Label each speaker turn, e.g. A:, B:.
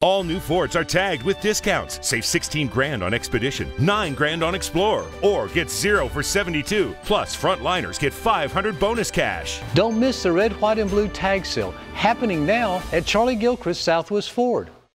A: All new Fords are tagged with discounts. Save 16 grand on Expedition, 9 grand on Explorer, or get 0 for 72. Plus, Frontliners get 500 bonus cash.
B: Don't miss the red, white, and blue tag sale happening now at Charlie Gilchrist Southwest Ford.